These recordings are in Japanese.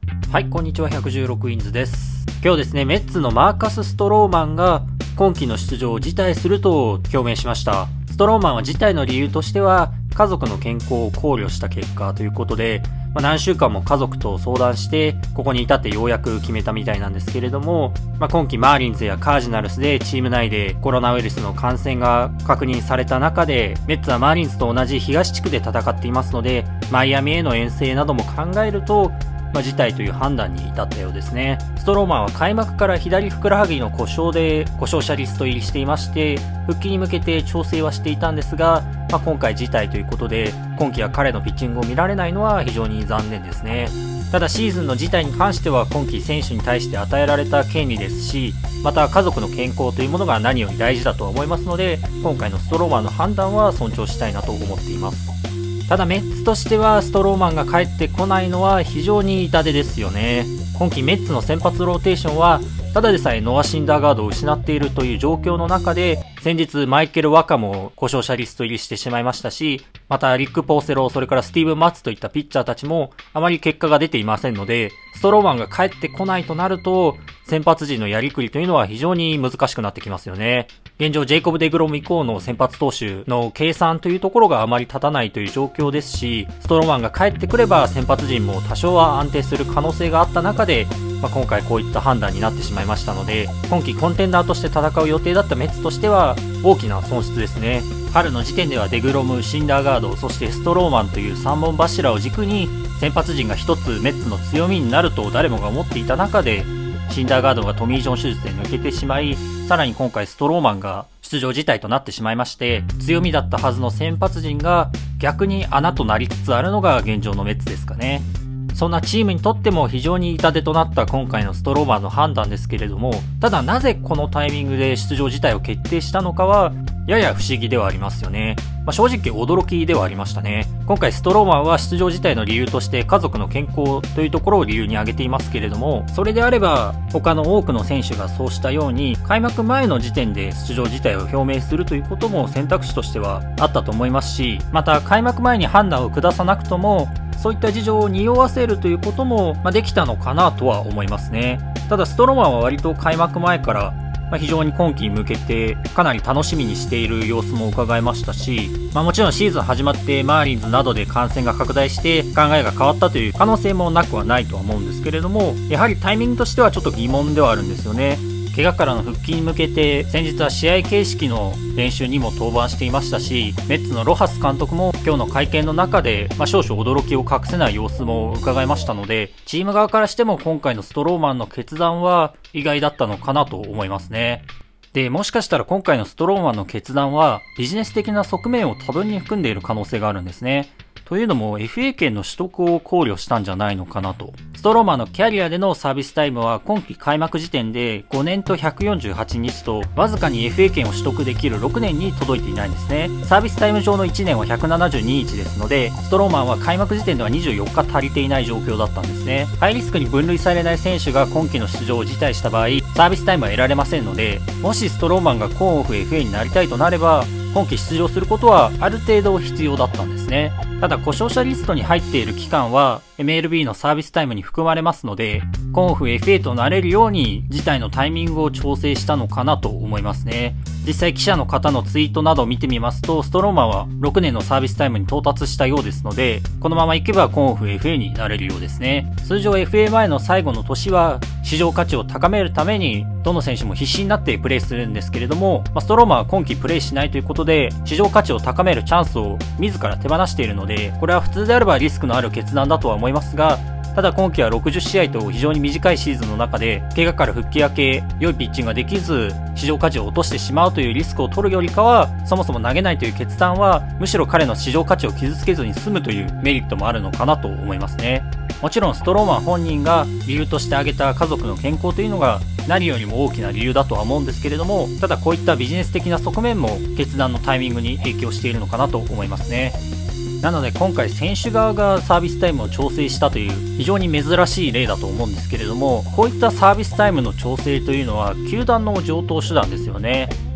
はい、こんにちは。116インズです。今日ですね、メッツのマーカス・ストローマンが今季の出場を辞退すると表明しました。ストローマンは辞退の理由としては、家族の健康を考慮した結果ということで、何週間も家族と相談して、ここに至ってようやく決めたみたいなんですけれども、今季マーリンズやカージナルスでチーム内でコロナウイルスの感染が確認された中で、メッツはマーリンズと同じ東地区で戦っていますので、マイアミへの遠征なども考えると、辞退という判断に至ったようですね。ストローマンは開幕から左ふくらはぎの故障で故障者リスト入りしていまして、復帰に向けて調整はしていたんですが、今回辞退ということで、今季は彼のピッチングを見られないのは非常に残念ですね。ただシーズンの辞退に関しては今季選手に対して与えられた権利ですし、また家族の健康というものが何より大事だとは思いますので、今回のストローマンの判断は尊重したいなと思っています。ただメッツとしてはストローマンが帰ってこないのは非常に痛手ですよね。今季メッツの先発ローテーションはただでさえノア・シンダーガードを失っているという状況の中で、先日マイケル・ワカも故障者リスト入りしてしまいましたし、またリック・ポーセロ、それからスティーブン・マッツといったピッチャーたちもあまり結果が出ていませんので、ストローマンが帰ってこないとなると先発陣のやりくりというのは非常に難しくなってきますよね。現状ジェイコブ・デグロム以降の先発投手の計算というところがあまり立たないという状況ですし、ストローマンが帰ってくれば先発陣も多少は安定する可能性があった中で、今回こういった判断になってしまいましたので、今季コンテンダーとして戦う予定だったメッツとしては大きな損失ですね。春の時点ではデグロム、シンダーガード、そしてストローマンという3本柱を軸に先発陣が一つメッツの強みになると誰もが思っていた中で、シンダーガードがトミー・ジョン手術で抜けてしまい、さらに今回ストローマンが出場辞退となってしまいまして、強みだったはずの先発陣が逆に穴となりつつあるのが現状のメッツですかね。そんなチームにとっても非常に痛手となった今回のストローマンの判断ですけれども、ただなぜこのタイミングで出場辞退を決定したのかはやや不思議ではありますよね。正直驚きではありましたね。今回ストローマンは出場辞退の理由として家族の健康というところを理由に挙げていますけれども、それであれば他の多くの選手がそうしたように開幕前の時点で出場辞退を表明するということも選択肢としてはあったと思いますし、また開幕前に判断を下さなくともそういった事情を匂わせるということもできたのかなとは思いますね。ただストローマンは割と開幕前から非常に今季に向けてかなり楽しみにしている様子も伺えましたし、もちろんシーズン始まってマーリンズなどで感染が拡大して考えが変わったという可能性もなくはないとは思うんですけれども、やはりタイミングとしてはちょっと疑問ではあるんですよね。怪我からの復帰に向けて先日は試合形式の練習にも登板していましたし、メッツのロハス監督も今日の会見の中で、少々驚きを隠せない様子も伺いましたので、チーム側からしても今回のストローマンの決断は意外だったのかなと思いますね。で、もしかしたら今回のストローマンの決断はビジネス的な側面を多分に含んでいる可能性があるんですね。というのも FA 権の取得を考慮したんじゃないのかなと。ストローマンのキャリアでのサービスタイムは今季開幕時点で5年と148日とわずかに FA 権を取得できる6年に届いていないんですね。サービスタイム上の1年は172日ですので、ストローマンは開幕時点では24日足りていない状況だったんですね。ハイリスクに分類されない選手が今季の出場を辞退した場合、サービスタイムは得られませんので、もしストローマンがコーンオフ FA になりたいとなれば、今季出場することはある程度必要だったんですね。ただ故障者リストに入っている期間は MLB のサービスタイムに含まれますので、コンオフ FA となれるように辞退のタイミングを調整したのかなと思いますね。実際記者の方のツイートなどを見てみますと、ストローマンは6年のサービスタイムに到達したようですので、このままいけばコンオフ FA になれるようですね。通常 FA 前の最後の年は市場価値を高めるためにどの選手も必死になってプレーするんですけれども、ストローマンは今季プレーしないということで市場価値を高めるチャンスを自ら手放しているので、これは普通であればリスクのある決断だとは思いますが、ただ今季は60試合と非常に短いシーズンの中で怪我から復帰明け良いピッチングができず市場価値を落としてしまうというリスクを取るよりかは、そもそも投げないという決断はむしろ彼の市場価値を傷つけずに済むというメリットもあるのかなと思いますね。もちろんストローマン本人が理由として挙げた家族の健康というのが何よりも大きな理由だとは思うんですけれども、ただこういったビジネス的な側面も決断のタイミングに影響しているのかなと思いますね。なので今回選手側がサービスタイムを調整したという非常に珍しい例だと思うんですけれども、こういったサービスタイムの調整というのは球団の常套手段ですよね。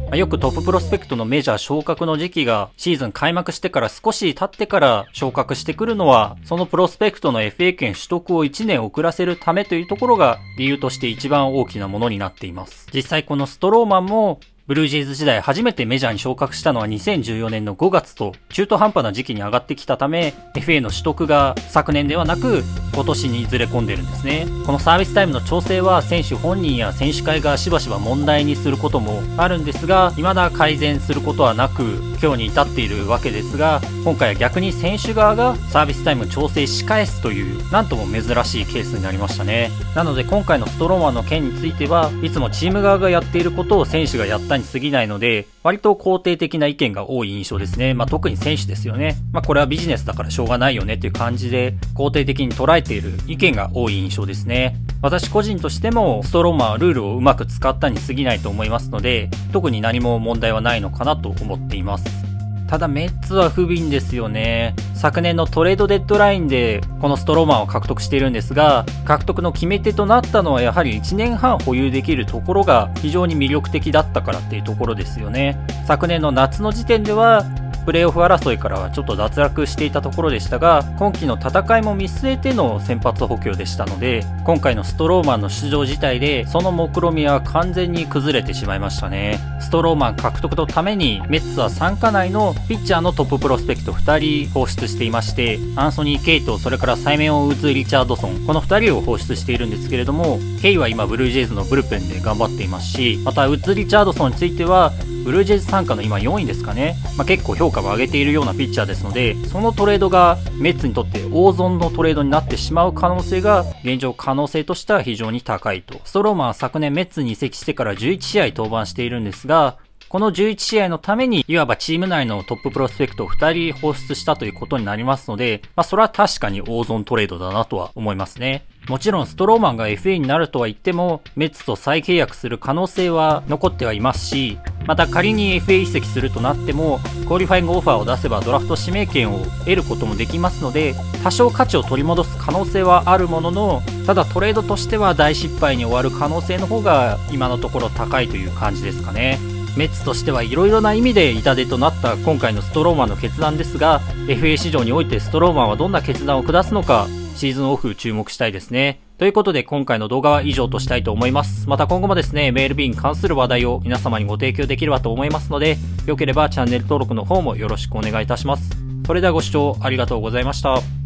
よくトッププロスペクトのメジャー昇格の時期がシーズン開幕してから少し経ってから昇格してくるのは、そのプロスペクトの FA 権取得を1年遅らせるためというところが理由として一番大きなものになっています。実際このストローマンもブルージェイズ時代初めてメジャーに昇格したのは2014年の5月と中途半端な時期に上がってきたため FA の取得が昨年ではなく今年にずれ込んでるんですね。このサービスタイムの調整は選手本人や選手会がしばしば問題にすることもあるんですが、未だ改善することはなく今日に至っているわけですが、今回は逆に選手側がサービスタイム調整し返すというなんとも珍しいケースになりましたね。なので今回のストローマンの件についてはいつもチーム側がやっていることを選手がやったに過ぎないので、割と肯定的な意見が多い印象ですね。特に選手ですよね。これはビジネスだからしょうがないよねっていう感じで肯定的に捉えている意見が多い印象ですね。私個人としてもストローマンはルールをうまく使ったに過ぎないと思いますので、特に何も問題はないのかなと思っています。ただメッツは不憫ですよね。昨年のトレードデッドラインでこのストローマンを獲得しているんですが、獲得の決め手となったのはやはり1年半保有できるところが非常に魅力的だったからっていうところですよね。昨年の夏の時点ではプレーオフ争いからはちょっと脱落していたところでしたが、今季の戦いも見据えての先発補強でしたので、今回のストローマンの出場自体でその目論見みは完全に崩れてしまいましたね。ストローマン獲得のためにメッツは傘下内のピッチャーのトッププロスペクト2人放出していまして、アンソニー・ケイとそれからサイメン・ウッズ・リチャードソン、この2人を放出しているんですけれども、ケイは今ブルージェイズのブルペンで頑張っていますし、またウッズ・リチャードソンについてはブルージェイズ傘下の今4位ですかね。結構評価を上げているようなピッチャーですので、そのトレードがメッツにとって大損のトレードになってしまう可能性が現状可能性としては非常に高いと。ストローマンは昨年メッツに移籍してから11試合登板しているんですが、この11試合のためにいわばチーム内のトッププロスペクトを2人放出したということになりますので、それは確かに大損トレードだなとは思いますね。もちろんストローマンが FA になるとは言ってもメッツと再契約する可能性は残ってはいますし、また仮に FA 移籍するとなってもクオリファイングオファーを出せばドラフト指名権を得ることもできますので、多少価値を取り戻す可能性はあるものの、ただトレードとしては大失敗に終わる可能性の方が今のところ高いという感じですかね。メッツとしてはいろいろな意味で痛手となった今回のストローマンの決断ですが、 FA 市場においてストローマンはどんな決断を下すのかシーズンオフ注目したいですね。ということで今回の動画は以上としたいと思います。また今後もですね、MLB に関する話題を皆様にご提供できればと思いますので、よければチャンネル登録の方もよろしくお願いいたします。それではご視聴ありがとうございました。